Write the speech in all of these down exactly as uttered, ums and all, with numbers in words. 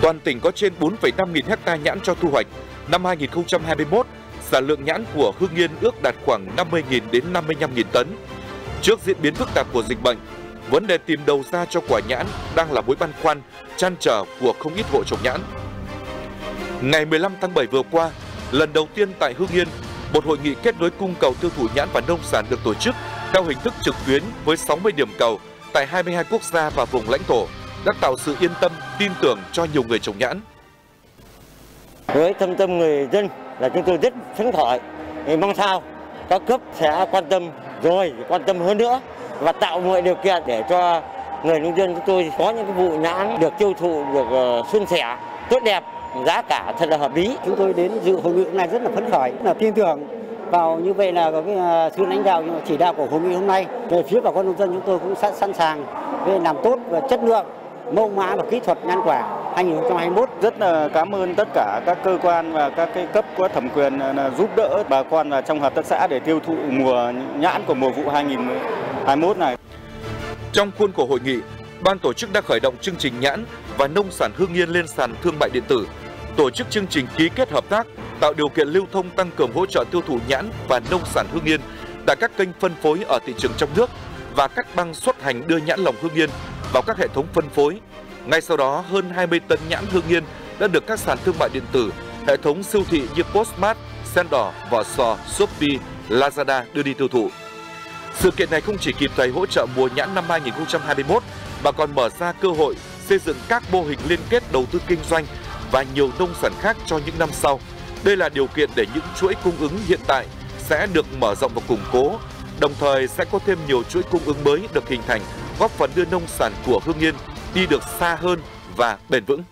Toàn tỉnh có trên bốn phẩy năm nghìn ha nhãn cho thu hoạch. Năm hai nghìn không trăm hai mươi mốt, sản lượng nhãn của Hưng Yên ước đạt khoảng năm mươi nghìn đến năm mươi lăm nghìn tấn. Trước diễn biến phức tạp của dịch bệnh, vấn đề tìm đầu ra cho quả nhãn đang là mối băn khoăn, trăn trở của không ít hộ trồng nhãn. Ngày mười lăm tháng bảy vừa qua, lần đầu tiên tại Hưng Yên, một hội nghị kết nối cung cầu tiêu thụ nhãn và nông sản được tổ chức theo hình thức trực tuyến với sáu mươi điểm cầu tại hai mươi hai quốc gia và vùng lãnh thổ, đã tạo sự yên tâm, tin tưởng cho nhiều người trồng nhãn. Với thâm tâm người dân là chúng tôi rất phấn khởi, mong sao các cấp sẽ quan tâm rồi quan tâm hơn nữa và tạo mọi điều kiện để cho người nông dân chúng tôi có những cái vụ nhãn được tiêu thụ được suôn sẻ, tốt đẹp, giá cả thật là hợp lý. Chúng tôi đến dự hội nghị hôm nay rất là phấn khởi, là tin tưởng vào như vậy là có cái sự lãnh đạo chỉ đạo của hội nghị hôm nay. Về phía bà con nông dân chúng tôi cũng sẵn sẵn sàng về làm tốt về chất lượng, mẫu mã và kỹ thuật nhãn quả hai nghìn không trăm hai mươi mốt. Rất là cảm ơn tất cả các cơ quan và các cái cấp có thẩm quyền giúp đỡ bà con và trong hợp tác xã để tiêu thụ mùa nhãn của mùa vụ hai nghìn không trăm hai mươi mốt này. Trong khuôn khổ hội nghị, ban tổ chức đã khởi động chương trình nhãn và nông sản Hưng Yên lên sàn thương mại điện tử, tổ chức chương trình ký kết hợp tác, tạo điều kiện lưu thông tăng cường hỗ trợ tiêu thụ nhãn và nông sản Hưng Yên tại các kênh phân phối ở thị trường trong nước và các băng xuất hành đưa nhãn lồng Hưng Yên vào các hệ thống phân phối. Ngay sau đó, hơn hai mươi tấn nhãn Hưng Yên đã được các sàn thương mại điện tử, hệ thống siêu thị như Postmart, Sen Đỏ, Vỏ Sò, Shopee, Lazada đưa đi tiêu thụ. Sự kiện này không chỉ kịp thời hỗ trợ mùa nhãn năm hai nghìn không trăm hai mươi mốt mà còn mở ra cơ hội xây dựng các mô hình liên kết đầu tư kinh doanh và nhiều nông sản khác cho những năm sau. Đây là điều kiện để những chuỗi cung ứng hiện tại sẽ được mở rộng và củng cố, đồng thời sẽ có thêm nhiều chuỗi cung ứng mới được hình thành, góp phần đưa nông sản của Hưng Yên đi được xa hơn và bền vững.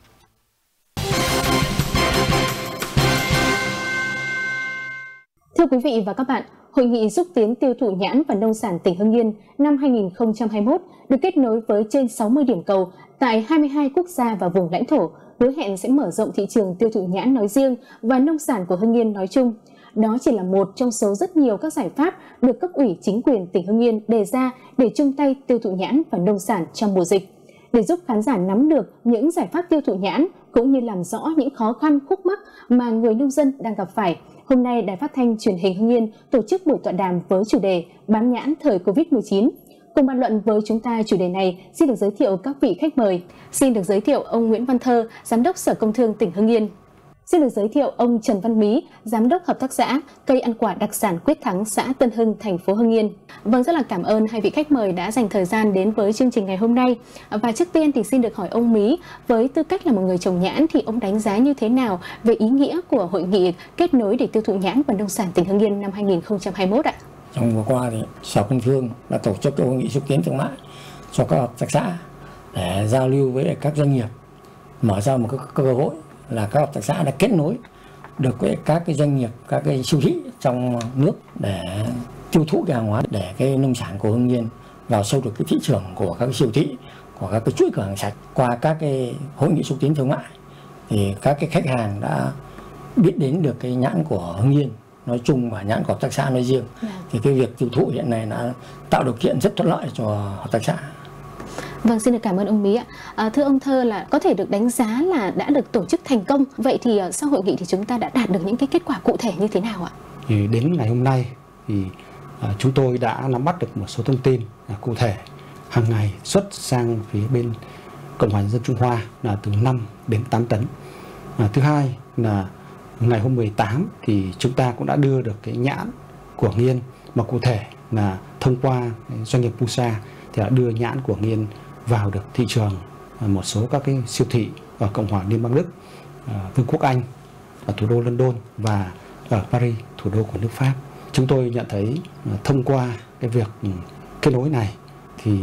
Thưa quý vị và các bạn, Hội nghị xúc tiến tiêu thụ nhãn và nông sản tỉnh Hưng Yên năm hai nghìn không trăm hai mươi mốt được kết nối với trên sáu mươi điểm cầu tại hai mươi hai quốc gia và vùng lãnh thổ, hứa hẹn sẽ mở rộng thị trường tiêu thụ nhãn nói riêng và nông sản của Hưng Yên nói chung. Đó chỉ là một trong số rất nhiều các giải pháp được cấp ủy chính quyền tỉnh Hưng Yên đề ra để chung tay tiêu thụ nhãn và nông sản trong mùa dịch. Để giúp khán giả nắm được những giải pháp tiêu thụ nhãn cũng như làm rõ những khó khăn khúc mắc mà người nông dân đang gặp phải, hôm nay Đài Phát thanh Truyền hình Hưng Yên tổ chức buổi tọa đàm với chủ đề Bán nhãn thời Covid mười chín. Cùng bàn luận với chúng ta chủ đề này, xin được giới thiệu các vị khách mời. Xin được giới thiệu ông Nguyễn Văn Thơ, Giám đốc Sở Công Thương tỉnh Hưng Yên. Xin được giới thiệu ông Trần Văn Mí, Giám đốc Hợp tác xã Cây ăn quả đặc sản Quyết Thắng, xã Tân Hưng, thành phố Hưng Yên. Vâng, rất là cảm ơn hai vị khách mời đã dành thời gian đến với chương trình ngày hôm nay. Và trước tiên thì xin được hỏi ông Mí, với tư cách là một người trồng nhãn thì ông đánh giá như thế nào về ý nghĩa của hội nghị kết nối để tiêu thụ nhãn và nông sản tỉnh Hưng Yên năm hai nghìn không trăm hai mươi mốt ạ? Trong vừa qua thì Sở Công Thương đã tổ chức hội nghị xúc tiến thương mại cho các hợp tác xã để giao lưu với các doanh nghiệp, mở ra một cái cơ hội là các hợp tác xã đã kết nối được với các cái doanh nghiệp, các cái siêu thị trong nước để tiêu thụ cái hàng hóa, để cái nông sản của Hưng Yên vào sâu được cái thị trường của các cái siêu thị, của các cái chuỗi cửa hàng sạch. Qua các cái hội nghị xúc tiến thương mại thì các cái khách hàng đã biết đến được cái nhãn của Hưng Yên nói chung và nhãn của hợp tác xã nói riêng. Yeah. Thì cái việc tiêu thụ hiện nay đã tạo điều kiện rất thuận lợi cho hợp tác xã. Vâng, xin được cảm ơn ông Mí ạ. À, thưa ông Thơ, là có thể được đánh giá là đã được tổ chức thành công. Vậy thì sau hội nghị thì chúng ta đã đạt được những cái kết quả cụ thể như thế nào ạ? Thì đến ngày hôm nay thì à, chúng tôi đã nắm bắt được một số thông tin à, cụ thể. Hàng ngày xuất sang phía bên Cộng hòa Nhân dân Trung Hoa là từ năm đến tám tấn. À, thứ hai là ngày hôm mười tám thì chúng ta cũng đã đưa được cái nhãn của Hưng Yên, mà cụ thể là thông qua doanh nghiệp Pusa thì đã đưa nhãn của Hưng Yên vào được thị trường một số các cái siêu thị ở Cộng hòa Liên bang Đức, Vương quốc Anh, ở thủ đô London và ở Paris, thủ đô của nước Pháp. Chúng tôi nhận thấy thông qua cái việc kết nối này thì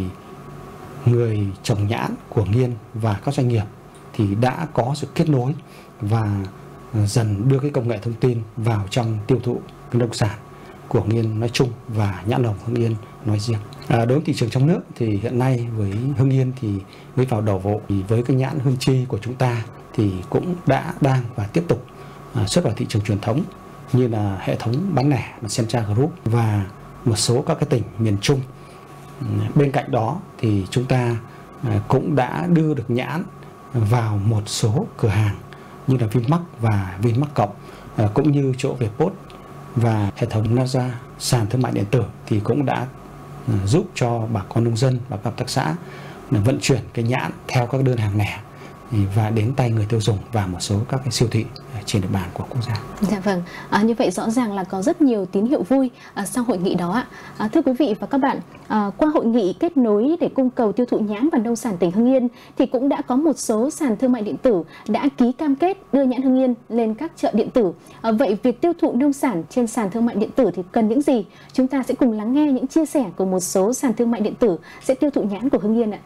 người trồng nhãn của Hưng Yên và các doanh nghiệp thì đã có sự kết nối và dần đưa cái công nghệ thông tin vào trong tiêu thụ cái nông sản của Hưng Yên nói chung và nhãn lồng Hưng Yên nói riêng. À, đối với thị trường trong nước thì hiện nay với Hưng Yên thì mới vào đầu vụ, thì với cái nhãn Hương Chi của chúng ta thì cũng đã đang và tiếp tục à, xuất vào thị trường truyền thống như là hệ thống bán lẻ là Centra Group và một số các cái tỉnh miền Trung. Bên cạnh đó thì chúng ta à, cũng đã đưa được nhãn vào một số cửa hàng như là Vinmart và Vinmart Cộng, cũng như chỗ Vpot và hệ thống Naza sàn thương mại điện tử thì cũng đã giúp cho bà con nông dân và các hợp tác xã vận chuyển cái nhãn theo các đơn hàng lẻ và đến tay người tiêu dùng và một số các cái siêu thị trên địa bàn của quốc gia. Dạ vâng, à, như vậy rõ ràng là có rất nhiều tín hiệu vui à, sau hội nghị đó ạ. À, thưa quý vị và các bạn, à, qua hội nghị kết nối để cung cầu tiêu thụ nhãn và nông sản tỉnh Hưng Yên thì cũng đã có một số sàn thương mại điện tử đã ký cam kết đưa nhãn Hưng Yên lên các chợ điện tử. À, vậy việc tiêu thụ nông sản trên sàn thương mại điện tử thì cần những gì? Chúng ta sẽ cùng lắng nghe những chia sẻ của một số sàn thương mại điện tử sẽ tiêu thụ nhãn của Hưng Yên ạ.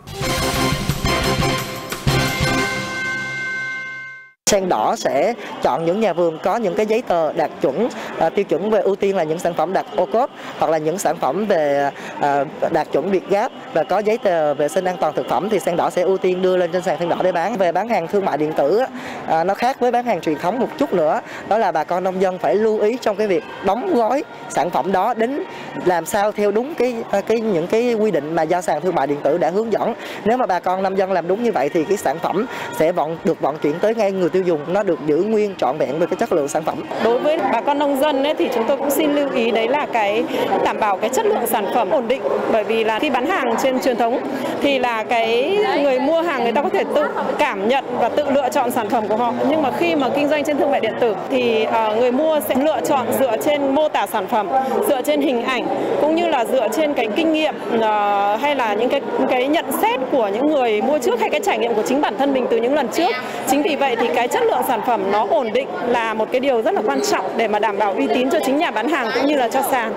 Sen đỏ sẽ chọn những nhà vườn có những cái giấy tờ đạt chuẩn, à, tiêu chuẩn về ưu tiên là những sản phẩm đạt ô cốp hoặc là những sản phẩm về à, đạt chuẩn Việt Gáp và có giấy tờ vệ sinh an toàn thực phẩm thì Sen đỏ sẽ ưu tiên đưa lên trên sàn Sen đỏ để bán. Về bán hàng thương mại điện tử à, nó khác với bán hàng truyền thống một chút nữa, đó là bà con nông dân phải lưu ý trong cái việc đóng gói sản phẩm đó đến làm sao theo đúng cái cái những cái quy định mà do sàn thương mại điện tử đã hướng dẫn. Nếu mà bà con nông dân làm đúng như vậy thì cái sản phẩm sẽ vận được vận chuyển tới ngay người tiêu dùng, nó được giữ nguyên trọn vẹn về cái chất lượng sản phẩm. Đối với bà con nông dân ấy, thì chúng tôi cũng xin lưu ý đấy là cái đảm bảo cái chất lượng sản phẩm ổn định, bởi vì là khi bán hàng trên truyền thống thì là cái người mua hàng người ta có thể tự cảm nhận và tự lựa chọn sản phẩm của họ, nhưng mà khi mà kinh doanh trên thương mại điện tử thì uh, người mua sẽ lựa chọn dựa trên mô tả sản phẩm, dựa trên hình ảnh cũng như là dựa trên cái kinh nghiệm uh, hay là những cái cái nhận xét của những người mua trước hay cái trải nghiệm của chính bản thân mình từ những lần trước. Chính vì vậy thì cái chất lượng sản phẩm nó ổn định là một cái điều rất là quan trọng để mà đảm bảo uy tín cho chính nhà bán hàng cũng như là cho sàn.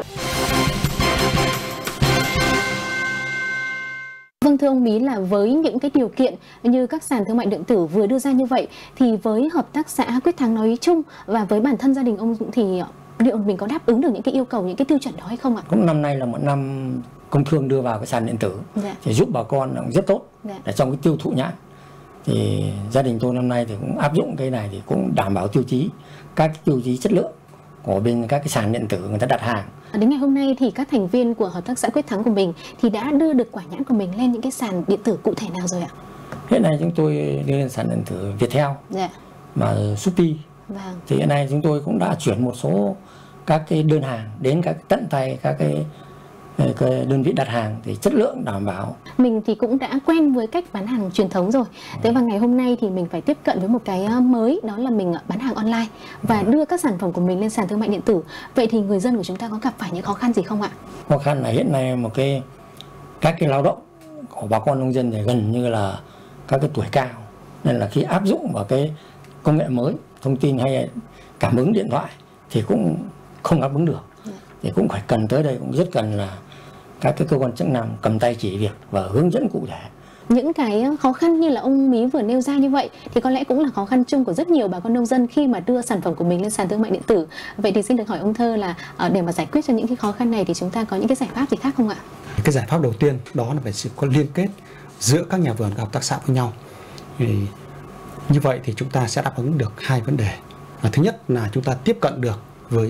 Vâng, thưa ông Mí, là với những cái điều kiện như các sàn thương mại điện tử vừa đưa ra như vậy thì với hợp tác xã Quyết Thắng nói chung và với bản thân gia đình ông Dũng thì liệu mình có đáp ứng được những cái yêu cầu, những cái tiêu chuẩn đó hay không ạ? Cũng năm nay là một năm công thương đưa vào cái sàn điện tử, dạ, thì giúp bà con rất tốt, dạ, để trong cái tiêu thụ nhãn. Thì gia đình tôi năm nay thì cũng áp dụng cái này thì cũng đảm bảo tiêu chí, các tiêu chí chất lượng của bên các cái sàn điện tử người ta đặt hàng. Đến ngày hôm nay thì các thành viên của hợp tác xã Quyết Thắng của mình thì đã đưa được quả nhãn của mình lên những cái sàn điện tử cụ thể nào rồi ạ? Hiện nay chúng tôi đưa lên sàn điện tử Viettel, dạ, mà Shopee. Vâng. Thì hiện nay chúng tôi cũng đã chuyển một số các cái đơn hàng đến các tận tay các cái cái đơn vị đặt hàng thì chất lượng đảm bảo. Mình thì cũng đã quen với cách bán hàng truyền thống rồi. Thế và ngày hôm nay thì mình phải tiếp cận với một cái mới, đó là mình bán hàng online và đưa các sản phẩm của mình lên sàn thương mại điện tử. Vậy thì người dân của chúng ta có gặp phải những khó khăn gì không ạ? Khó khăn là hiện nay một cái các cái lao động của bà con nông dân thì gần như là các cái tuổi cao, nên là khi áp dụng vào cái công nghệ mới, thông tin hay cảm ứng điện thoại thì cũng không đáp ứng được. Thì cũng phải cần tới đây, cũng rất cần là các cái cơ quan chức năng cầm tay chỉ việc và hướng dẫn cụ thể. Những cái khó khăn như là ông Mí vừa nêu ra như vậy thì có lẽ cũng là khó khăn chung của rất nhiều bà con nông dân khi mà đưa sản phẩm của mình lên sàn thương mại điện tử. Vậy thì xin được hỏi ông Thơ là để mà giải quyết cho những cái khó khăn này thì chúng ta có những cái giải pháp gì khác không ạ? Cái giải pháp đầu tiên đó là phải sự có liên kết giữa các nhà vườn và hợp tác xã với nhau. Thì như vậy thì chúng ta sẽ đáp ứng được hai vấn đề. Thứ nhất là chúng ta tiếp cận được với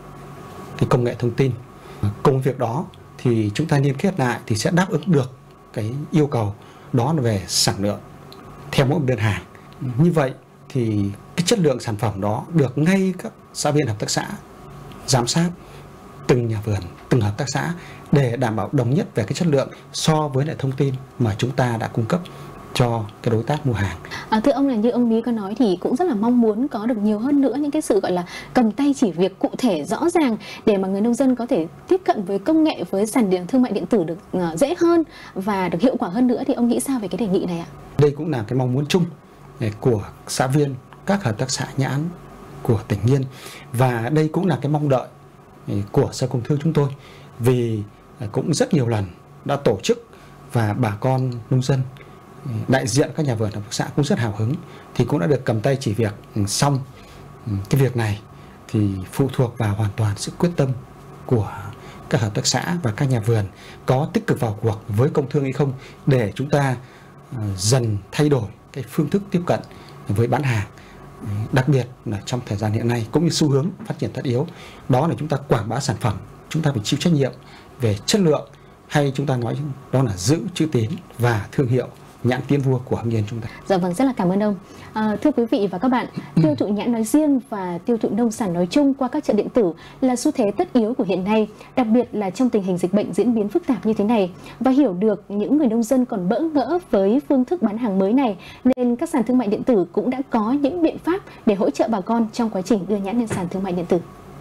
cái công nghệ thông tin. Công việc đó thì chúng ta liên kết lại thì sẽ đáp ứng được cái yêu cầu đó là về sản lượng theo mỗi đơn hàng. Như vậy thì cái chất lượng sản phẩm đó được ngay các xã viên hợp tác xã giám sát từng nhà vườn, từng hợp tác xã để đảm bảo đồng nhất về cái chất lượng so với lại thông tin mà chúng ta đã cung cấp cho cái đối tác mua hàng. À, thưa ông, là như ông Mí có nói thì cũng rất là mong muốn có được nhiều hơn nữa những cái sự gọi là cầm tay chỉ việc cụ thể rõ ràng để mà người nông dân có thể tiếp cận với công nghệ, với sàn điện thương mại điện tử được uh, dễ hơn và được hiệu quả hơn nữa. Thì ông nghĩ sao về cái đề nghị này ạ? Đây cũng là cái mong muốn chung của xã viên các hợp tác xã nhãn của tỉnh Yên, và đây cũng là cái mong đợi của Sở Công Thương chúng tôi, vì cũng rất nhiều lần đã tổ chức và bà con nông dân, đại diện các nhà vườn hợp tác xã cũng rất hào hứng, thì cũng đã được cầm tay chỉ việc. Xong cái việc này thì phụ thuộc vào hoàn toàn sự quyết tâm của các hợp tác xã và các nhà vườn có tích cực vào cuộc với công thương hay không, để chúng ta dần thay đổi cái phương thức tiếp cận với bán hàng, đặc biệt là trong thời gian hiện nay cũng như xu hướng phát triển tất yếu đó là chúng ta quảng bá sản phẩm, chúng ta phải chịu trách nhiệm về chất lượng, hay chúng ta nói đó là giữ chữ tín và thương hiệu nhãn Tiến Vua của Hưng Yên chúng ta. Dạ vâng, rất là cảm ơn ông. À, thưa quý vị và các bạn, tiêu thụ nhãn nói riêng và tiêu thụ nông sản nói chung qua các chợ điện tử là xu thế tất yếu của hiện nay, đặc biệt là trong tình hình dịch bệnh diễn biến phức tạp như thế này. Và hiểu được những người nông dân còn bỡ ngỡ với phương thức bán hàng mới này, nên các sàn thương mại điện tử cũng đã có những biện pháp để hỗ trợ bà con trong quá trình đưa nhãn lên sàn thương mại điện tử.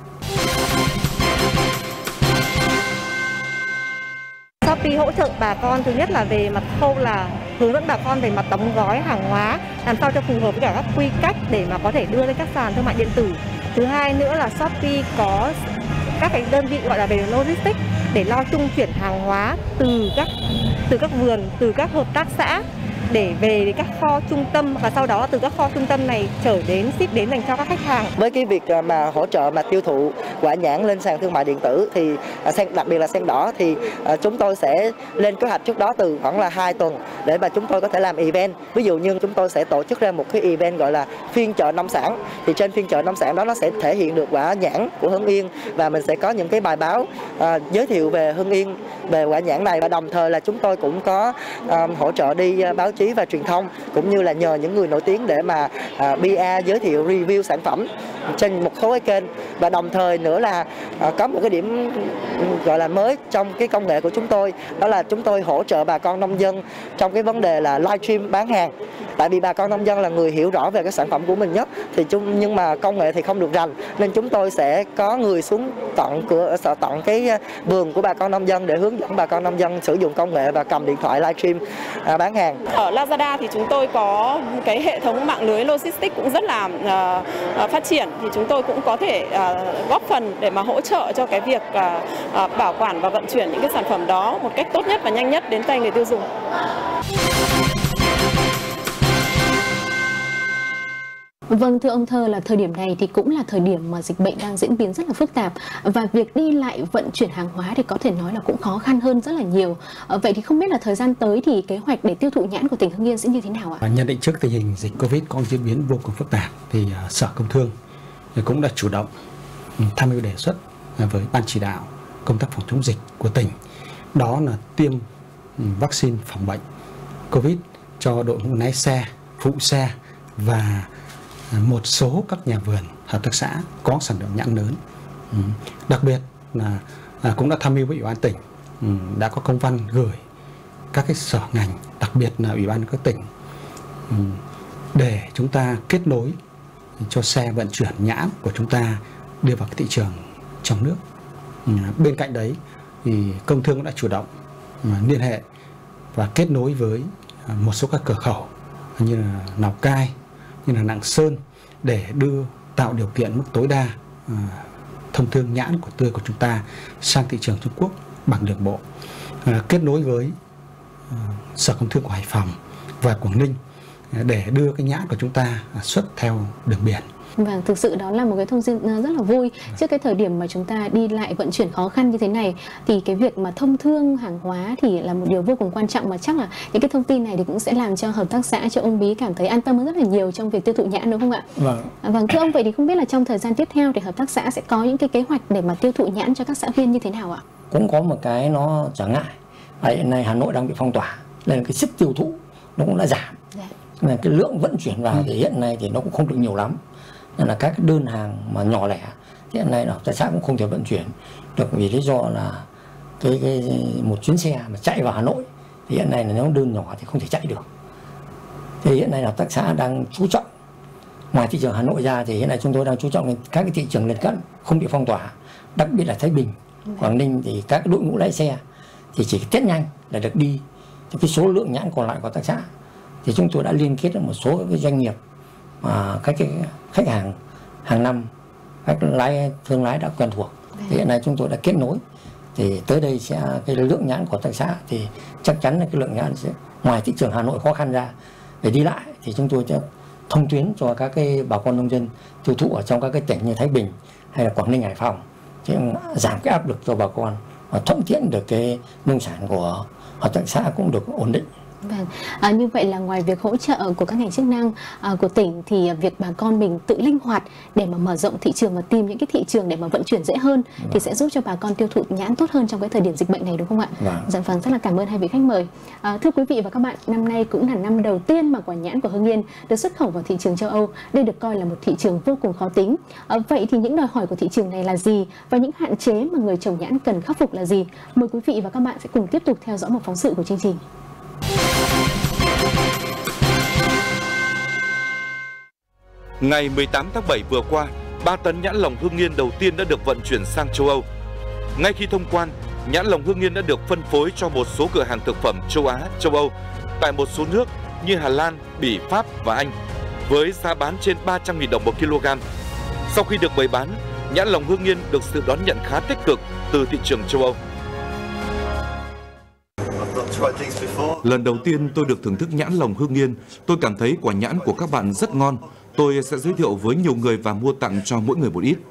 Shopee hỗ trợ bà con thứ nhất là về mặt khâu là hướng dẫn bà con về mặt đóng gói hàng hóa làm sao cho phù hợp với cả các quy cách để mà có thể đưa lên các sàn thương mại điện tử. Thứ hai nữa là Shopee có các cái đơn vị gọi là về logistics để lo trung chuyển hàng hóa từ các từ các vườn, từ các hợp tác xã để về đến các kho trung tâm và sau đó từ các kho trung tâm này trở đến ship đến dành cho các khách hàng. Với cái việc mà hỗ trợ mà tiêu thụ quả nhãn lên sàn thương mại điện tử thì đặc biệt là sen đỏ thì chúng tôi sẽ lên kế hoạch trước đó từ khoảng là hai tuần để mà chúng tôi có thể làm event. Ví dụ như chúng tôi sẽ tổ chức ra một cái event gọi là phiên chợ nông sản. Thì trên phiên chợ nông sản đó nó sẽ thể hiện được quả nhãn của Hưng Yên và mình sẽ có những cái bài báo uh, giới thiệu về Hưng Yên, về quả nhãn này, và đồng thời là chúng tôi cũng có uh, hỗ trợ đi uh, báo chí và truyền thông cũng như là nhờ những người nổi tiếng để mà uh, pê e giới thiệu review sản phẩm trên một số cái kênh. Và đồng thời nữa là uh, có một cái điểm gọi là mới trong cái công nghệ của chúng tôi, đó là chúng tôi hỗ trợ bà con nông dân trong cái vấn đề là livestream bán hàng. Tại vì bà con nông dân là người hiểu rõ về cái sản phẩm của mình nhất, thì chúng nhưng mà công nghệ thì không được rành, nên chúng tôi sẽ có người xuống tận cửa tận cái vườn của bà con nông dân để hướng dẫn bà con nông dân sử dụng công nghệ và cầm điện thoại livestream à, bán hàng. Ở Lazada thì chúng tôi có cái hệ thống mạng lưới logistics cũng rất là uh, phát triển, thì chúng tôi cũng có thể uh, góp phần để mà hỗ trợ cho cái việc uh, uh, bảo quản và vận chuyển những cái sản phẩm đó một cách tốt nhất và nhanh nhất đến tay người tiêu dùng. Vâng, thưa ông Thơ, là thời điểm này thì cũng là thời điểm mà dịch bệnh đang diễn biến rất là phức tạp và việc đi lại vận chuyển hàng hóa thì có thể nói là cũng khó khăn hơn rất là nhiều. Vậy thì không biết là thời gian tới thì kế hoạch để tiêu thụ nhãn của tỉnh Hưng Yên sẽ như thế nào ạ? Nhận định trước tình hình dịch Covid có diễn biến vô cùng phức tạp thì Sở Công Thương cũng đã chủ động tham mưu đề xuất với Ban chỉ đạo công tác phòng chống dịch của tỉnh, đó là tiêm vaccine phòng bệnh Covid cho đội ngũ lái xe, phụ xe và một số các nhà vườn, hợp tác xã có sản lượng nhãn lớn. Đặc biệt là cũng đã tham mưu với Ủy ban tỉnh, đã có công văn gửi các cái sở ngành, đặc biệt là Ủy ban các tỉnh, để chúng ta kết nối cho xe vận chuyển nhãn của chúng ta đưa vào cái thị trường trong nước. Bên cạnh đấy thì Công Thương cũng đã chủ động liên hệ và kết nối với một số các cửa khẩu như là Lào Cai, như là Lạng Sơn để đưa tạo điều kiện mức tối đa uh, thông thương nhãn của tươi của chúng ta sang thị trường Trung Quốc bằng đường bộ, uh, kết nối với uh, Sở Công Thương của Hải Phòng và Quảng Ninh uh, để đưa cái nhãn của chúng ta uh, xuất theo đường biển. Vâng, thực sự đó là một cái thông tin rất là vui. Trước cái thời điểm mà chúng ta đi lại vận chuyển khó khăn như thế này thì cái việc mà thông thương hàng hóa thì là một điều vô cùng quan trọng, mà chắc là những cái thông tin này thì cũng sẽ làm cho hợp tác xã, cho ông Bí cảm thấy an tâm hơn rất là nhiều trong việc tiêu thụ nhãn, đúng không ạ? Vâng. Vâng, thưa ông, vậy thì không biết là trong thời gian tiếp theo thì hợp tác xã sẽ có những cái kế hoạch để mà tiêu thụ nhãn cho các xã viên như thế nào ạ? Cũng có một cái nó trở ngại. Ở hiện nay Hà Nội đang bị phong tỏa nên cái sức tiêu thụ nó cũng đã giảm. Dạ. Nên cái lượng vận chuyển vào thì hiện nay thì nó cũng không được nhiều lắm. Nên là các đơn hàng mà nhỏ lẻ thì hiện nay là hợp tác xã cũng không thể vận chuyển được, vì lý do là cái, cái một chuyến xe mà chạy vào Hà Nội thì hiện nay là nếu đơn nhỏ thì không thể chạy được. Thì hiện nay là hợp tác xã đang chú trọng, ngoài thị trường Hà Nội ra thì hiện nay chúng tôi đang chú trọng đến các cái thị trường lân cận không bị phong tỏa, đặc biệt là Thái Bình, Quảng Ninh, thì các đội ngũ lái xe thì chỉ test nhanh là được đi. Thì cái số lượng nhãn còn lại của hợp tác xã thì chúng tôi đã liên kết với một số cái doanh nghiệp mà các cái khách hàng hàng năm, các lái thương lái đã quen thuộc. Thì hiện nay chúng tôi đã kết nối, thì tới đây sẽ cái lượng nhãn của hợp tác xã thì chắc chắn là cái lượng nhãn sẽ ngoài thị trường Hà Nội khó khăn ra để đi lại thì chúng tôi sẽ thông tuyến cho các cái bà con nông dân tiêu thụ ở trong các cái tỉnh như Thái Bình hay là Quảng Ninh, Hải Phòng, thì giảm cái áp lực cho bà con và thuận tiện được cái nông sản của hợp tác xã cũng được ổn định. Vâng, à, như vậy là ngoài việc hỗ trợ của các ngành chức năng à, của tỉnh thì việc bà con mình tự linh hoạt để mà mở rộng thị trường và tìm những cái thị trường để mà vận chuyển dễ hơn vâng. thì sẽ giúp cho bà con tiêu thụ nhãn tốt hơn trong cái thời điểm dịch bệnh này, đúng không ạ? Vâng. Dạ vâng, rất là cảm ơn hai vị khách mời. À, thưa quý vị và các bạn, năm nay cũng là năm đầu tiên mà quả nhãn của Hưng Yên được xuất khẩu vào thị trường châu Âu. Đây được coi là một thị trường vô cùng khó tính. À, vậy thì những đòi hỏi của thị trường này là gì và những hạn chế mà người trồng nhãn cần khắc phục là gì? Mời quý vị và các bạn sẽ cùng tiếp tục theo dõi một phóng sự của chương trình. Ngày mười tám tháng bảy vừa qua, ba tấn nhãn lồng Hưng Yên đầu tiên đã được vận chuyển sang châu Âu. Ngay khi thông quan, nhãn lồng Hưng Yên đã được phân phối cho một số cửa hàng thực phẩm châu Á, châu Âu tại một số nước như Hà Lan, Bỉ, Pháp và Anh với giá bán trên ba trăm nghìn đồng một kg. Sau khi được bày bán, nhãn lồng Hưng Yên được sự đón nhận khá tích cực từ thị trường châu Âu. Lần đầu tiên tôi được thưởng thức nhãn lồng Hưng Yên, tôi cảm thấy quả nhãn của các bạn rất ngon. Tôi sẽ giới thiệu với nhiều người và mua tặng cho mỗi người một ít.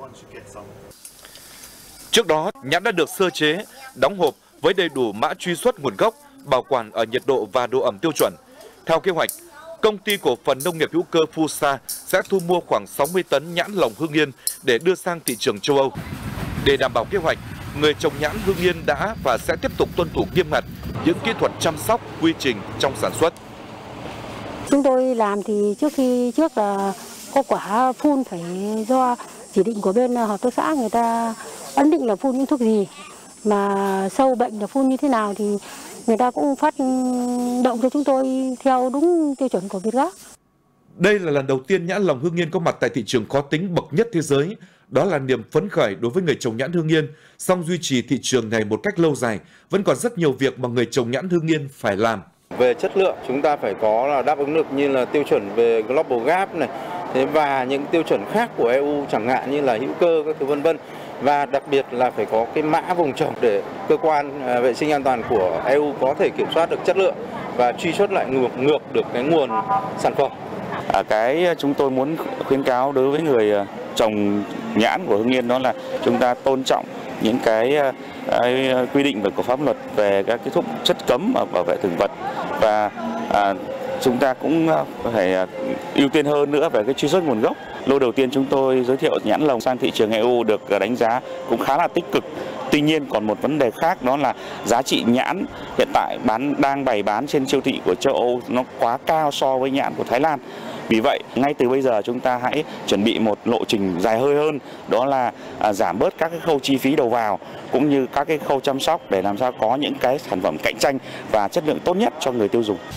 Trước đó, nhãn đã được sơ chế, đóng hộp với đầy đủ mã truy xuất nguồn gốc, bảo quản ở nhiệt độ và độ ẩm tiêu chuẩn. Theo kế hoạch, Công ty Cổ phần Nông nghiệp hữu cơ Fusa sẽ thu mua khoảng sáu mươi tấn nhãn lồng Hưng Yên để đưa sang thị trường châu Âu. Để đảm bảo kế hoạch, người trồng nhãn Hưng Yên đã và sẽ tiếp tục tuân thủ nghiêm ngặt những kỹ thuật chăm sóc, quy trình trong sản xuất. Chúng tôi làm thì trước khi trước là có quả phun phải do chỉ định của bên hợp tác xã người ta ấn định là phun những thuốc gì, mà sâu bệnh là phun như thế nào thì người ta cũng phát động cho chúng tôi theo đúng tiêu chuẩn của Việt Gáp. Đây là lần đầu tiên nhãn lồng Hưng Yên có mặt tại thị trường khó tính bậc nhất thế giới. Đó là niềm phấn khởi đối với người trồng nhãn Hưng Yên. Song duy trì thị trường này một cách lâu dài vẫn còn rất nhiều việc mà người trồng nhãn Hưng Yên phải làm. Về chất lượng chúng ta phải có là đáp ứng được như là tiêu chuẩn về Global Gap này, thế và những tiêu chuẩn khác của e u chẳng hạn như là hữu cơ các thứ vân vân, và đặc biệt là phải có cái mã vùng trồng để cơ quan vệ sinh an toàn của e u có thể kiểm soát được chất lượng và truy xuất lại ngược ngược được cái nguồn sản phẩm. À, cái chúng tôi muốn khuyến cáo đối với người trồng nhãn của Hưng Yên đó là chúng ta tôn trọng những cái, cái quy định về của pháp luật về các cái thuốc chất cấm và bảo vệ thực vật, và à, chúng ta cũng phải ưu tiên hơn nữa về cái truy xuất nguồn gốc. Lô đầu tiên chúng tôi giới thiệu nhãn lồng sang thị trường e u được đánh giá cũng khá là tích cực. Tuy nhiên còn một vấn đề khác, đó là giá trị nhãn hiện tại bán đang bày bán trên siêu thị của châu Âu nó quá cao so với nhãn của Thái Lan. Vì vậy, ngay từ bây giờ chúng ta hãy chuẩn bị một lộ trình dài hơi hơn, đó là à, giảm bớt các cái khâu chi phí đầu vào cũng như các cái khâu chăm sóc để làm sao có những cái sản phẩm cạnh tranh và chất lượng tốt nhất cho người tiêu dùng.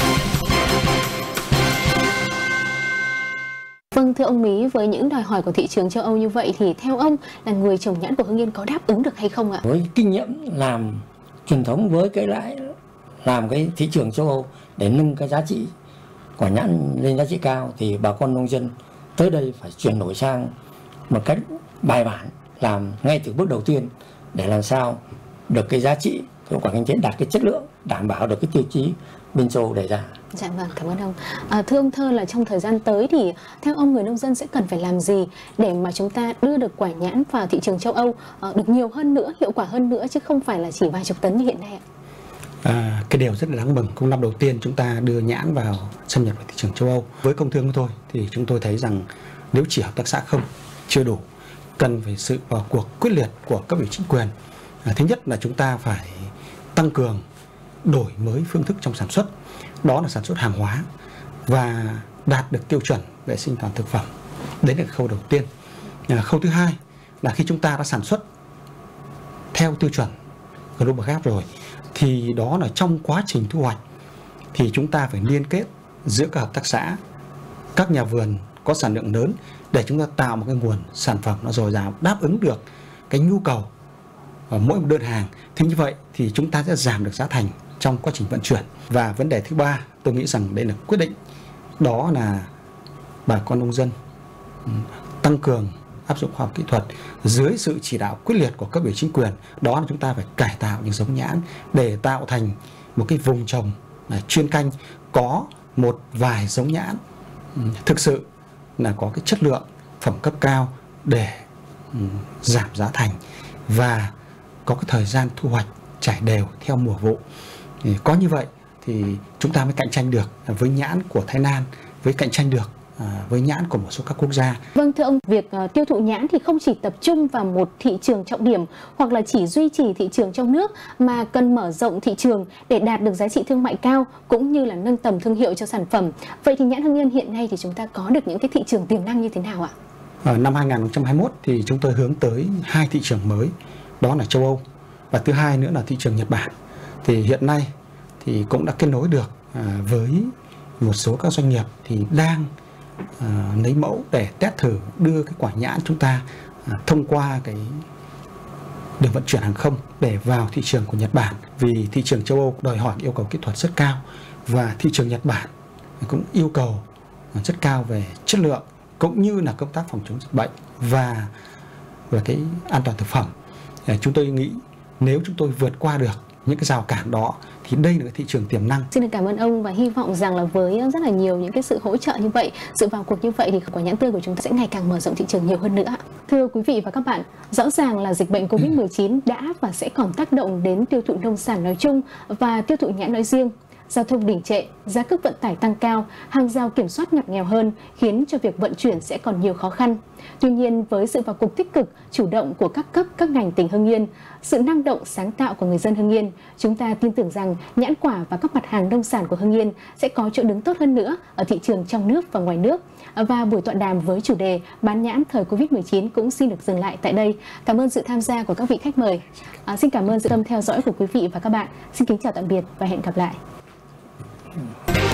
Vâng, thưa ông Mí, với những đòi hỏi của thị trường châu Âu như vậy thì theo ông là người trồng nhãn của Hưng Yên có đáp ứng được hay không ạ? Với kinh nghiệm làm truyền thống với cái lại làm cái thị trường châu Âu để nâng cái giá trị quả nhãn lên giá trị cao thì bà con nông dân tới đây phải chuyển đổi sang một cách bài bản, làm ngay từ bước đầu tiên để làm sao được cái giá trị của quả kinh tế đạt cái chất lượng, đảm bảo được cái tiêu chí bên châu Âu đề ra. Dạ vâng, cảm ơn ông. À, thưa ông Thơ, là trong thời gian tới thì theo ông người nông dân sẽ cần phải làm gì để mà chúng ta đưa được quả nhãn vào thị trường châu Âu à, được nhiều hơn nữa, hiệu quả hơn nữa, chứ không phải là chỉ vài chục tấn như hiện nay ạ? À, cái điều rất là đáng mừng, cũng năm đầu tiên chúng ta đưa nhãn vào xâm nhập vào thị trường châu Âu. Với công thương của tôi thì chúng tôi thấy rằng nếu chỉ hợp tác xã không chưa đủ, cần phải sự vào cuộc quyết liệt của cấp ủy chính quyền. À, thứ nhất là chúng ta phải tăng cường đổi mới phương thức trong sản xuất, đó là sản xuất hàng hóa và đạt được tiêu chuẩn vệ sinh an toàn thực phẩm. Đấy là khâu đầu tiên. À, khâu thứ hai là khi chúng ta đã sản xuất theo tiêu chuẩn Global Gap rồi thì đó là trong quá trình thu hoạch thì chúng ta phải liên kết giữa các hợp tác xã, các nhà vườn có sản lượng lớn để chúng ta tạo một cái nguồn sản phẩm nó dồi dào đáp ứng được cái nhu cầu ở mỗi một đơn hàng. Thì như vậy thì chúng ta sẽ giảm được giá thành trong quá trình vận chuyển. Và vấn đề thứ ba tôi nghĩ rằng đây là quyết định, đó là bà con nông dân tăng cường áp dụng khoa học kỹ thuật dưới sự chỉ đạo quyết liệt của cấp ủy chính quyền, đó là chúng ta phải cải tạo những giống nhãn để tạo thành một cái vùng trồng chuyên canh có một vài giống nhãn thực sự là có cái chất lượng phẩm cấp cao để giảm giá thành và có cái thời gian thu hoạch trải đều theo mùa vụ. Thì có như vậy thì chúng ta mới cạnh tranh được với nhãn của Thái Lan, với cạnh tranh được với nhãn của một số các quốc gia. Vâng, thưa ông, việc uh, tiêu thụ nhãn thì không chỉ tập trung vào một thị trường trọng điểm hoặc là chỉ duy trì thị trường trong nước, mà cần mở rộng thị trường để đạt được giá trị thương mại cao cũng như là nâng tầm thương hiệu cho sản phẩm. Vậy thì nhãn Hưng Yên hiện nay thì chúng ta có được những cái thị trường tiềm năng như thế nào ạ? Ở năm hai nghìn không trăm hai mươi mốt thì chúng tôi hướng tới hai thị trường mới, đó là châu Âu và thứ hai nữa là thị trường Nhật Bản. Thì hiện nay thì cũng đã kết nối được uh, với một số các doanh nghiệp thì đang À, lấy mẫu để test thử đưa cái quả nhãn chúng ta à, thông qua cái đường vận chuyển hàng không để vào thị trường của Nhật Bản, vì thị trường châu Âu đòi hỏi yêu cầu kỹ thuật rất cao và thị trường Nhật Bản cũng yêu cầu rất cao về chất lượng cũng như là công tác phòng chống dịch bệnh và về cái an toàn thực phẩm. À, chúng tôi nghĩ nếu chúng tôi vượt qua được những cái rào cản đó thì đây là cái thị trường tiềm năng. Xin được cảm ơn ông và hy vọng rằng là với rất là nhiều những cái sự hỗ trợ như vậy, sự vào cuộc như vậy thì quả nhãn tươi của chúng ta sẽ ngày càng mở rộng thị trường nhiều hơn nữa. Thưa quý vị và các bạn, rõ ràng là dịch bệnh Covid mười chín đã và sẽ còn tác động đến tiêu thụ nông sản nói chung và tiêu thụ nhãn nói riêng. Giao thông đình trệ, giá cước vận tải tăng cao, hàng rào kiểm soát ngặt nghèo hơn khiến cho việc vận chuyển sẽ còn nhiều khó khăn. Tuy nhiên, với sự vào cuộc tích cực, chủ động của các cấp, các ngành tỉnh Hưng Yên, sự năng động, sáng tạo của người dân Hưng Yên, chúng ta tin tưởng rằng nhãn quả và các mặt hàng nông sản của Hưng Yên sẽ có chỗ đứng tốt hơn nữa ở thị trường trong nước và ngoài nước. Và buổi tọa đàm với chủ đề bán nhãn thời Covid mười chín cũng xin được dừng lại tại đây. Cảm ơn sự tham gia của các vị khách mời. À, xin cảm ơn sự tâm theo dõi của quý vị và các bạn. Xin kính chào tạm biệt và hẹn gặp lại.